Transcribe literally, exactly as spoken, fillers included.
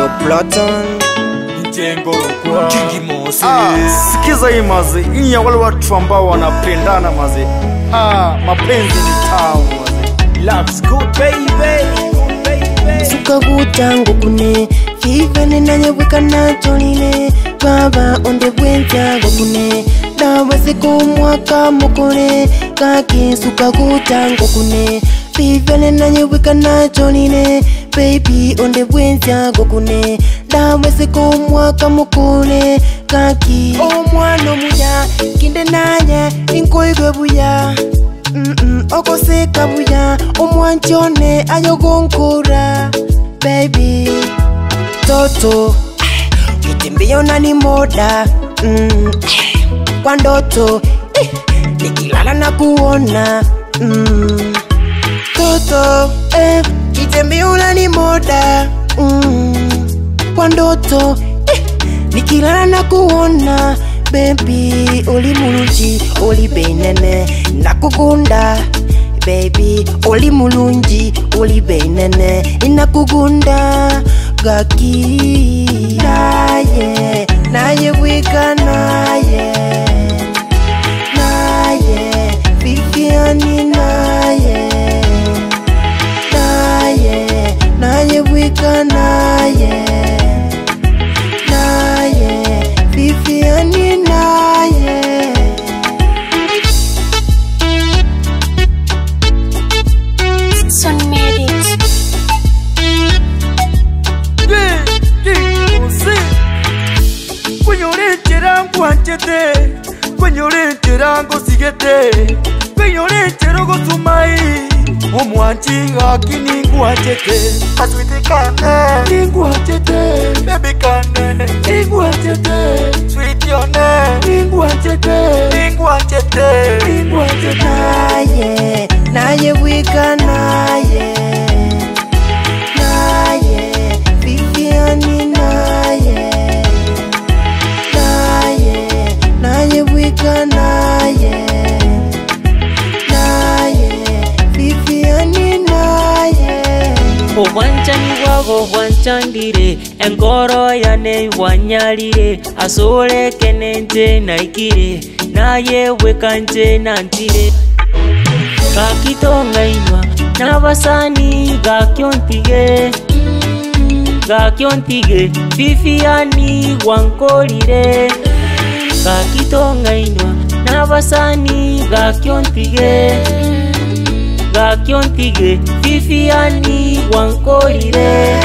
Ndo Proton Mtengorokwa Kingi Mose. Ah, sikiza hii mazi. Hii ya wale watu ambao wanapendana mazi. Ah, mapenzi ni tamu mazi. Love's good baby. Suka gutango kune Vivian nanye wika na tonine Baba onde bwenta gokune Dawa siko mwaka mokone Kaki suka gutango kune Vivian nanye wika na tonine Baby onde bwenta gokune Dawa siko mwaka mokone Kaki O mwano muya Kinde nanye Inkoigwe buya Mm mm, oko seka buya Omwanchone ayogonkura Baby Toto Kitembea unani moda mm, Kwa ndoto eh, nikilala na kuona mm, Toto eh, Kitembea unani moda mm, Kwa ndoto eh, nikilala na kuona Baby, oli mulunji, oli benene Nakugunda Baby, oli mulunji, oli benene Nakugunda Gaki Naye, naye wika naye Naye, Vivian naye Naye, naye wika naye Naye, Vivian naye Son Medics. Yeah, Kingi Mose. Kwenye uletera ngwanchete Kwenye uletera ngosigete Kwenye uletera gotumai Omwanchiga kini ngwanchete Aswiti kane Ngwanchete Baby kane Ngwanchete Sweet yone Ngwanchete Ngwanchete Ngwanchete Naye, naye wika naye Naye, Vivian naye Naye, naye wika naye Naye, Vivian naye Obwanchani wago bwanchandire Engoro yane wanyalire Asole kenente naikire Naye wekanje nantire Gakitonga inwa Nabasani gakiontige Gakiontige Viviani wankolire Gakitonga inwa Nabasani gakiontige Gakiontige Viviani wankolire